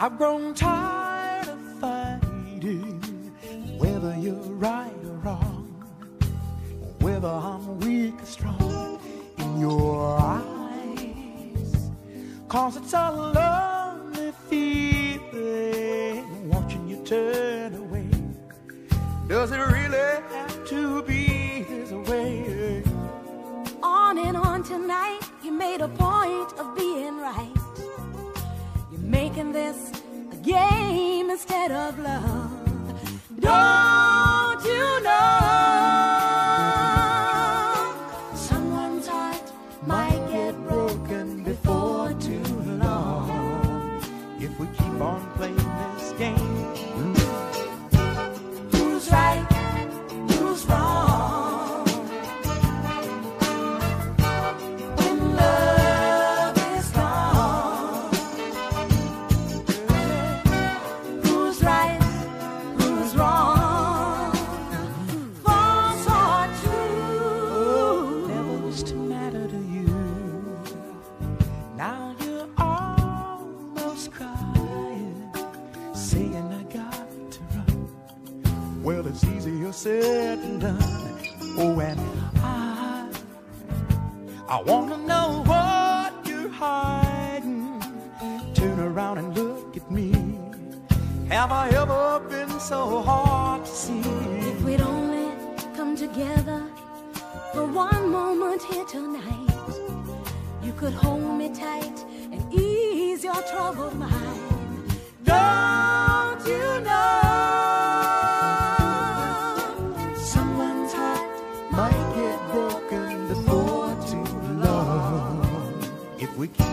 I've grown tired of fighting, whether you're right or wrong, whether I'm weak or strong in your eyes. 'Cause it's a lonely feeling watching you turn away. Does it really have to be this way? On and on tonight, you made a point of being right. You're making this a game instead of love. Don't you know someone's heart might get broken before too long if we keep on playing this game? Who's right? Who's wrong? When love is gone, who's right? Who's wrong? False or true? Never used to matter to you. Now you're almost crying, saying I got to run. Well, it's easier said than done. Oh, and I wanna know what you're hiding. Turn around and look at me. Have I ever been so hard to see? If we'd only come together for one moment here tonight, you could hold me tight and ease your troubled mind. Don't you know Someone's heart might get broken before too long if we keep